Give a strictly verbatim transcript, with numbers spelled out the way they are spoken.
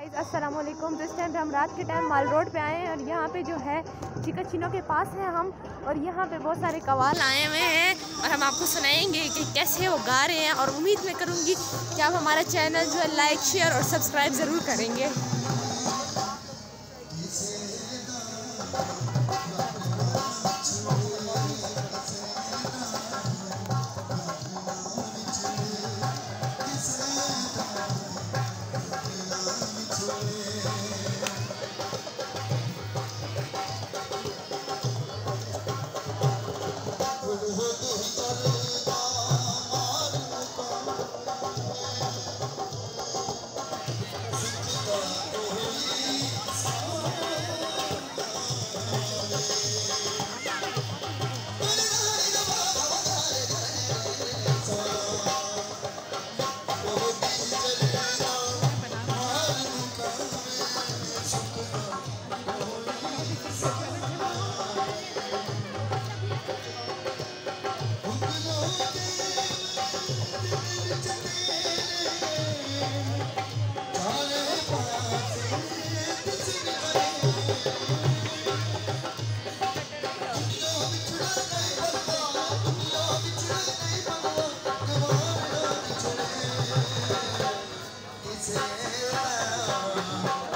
अस्सलाम वालेकुम। तो इस टाइम पे हम रात के टाइम माल रोड पे आए हैं और यहाँ पे जो है चिकचिनो के पास है हम, और यहाँ पे बहुत सारे कवाल आए हुए हैं और हम आपको सुनाएंगे कि कैसे वो गा रहे हैं। और उम्मीद मैं करूँगी कि आप हमारा चैनल जो है लाइक शेयर और सब्सक्राइब ज़रूर करेंगे। It's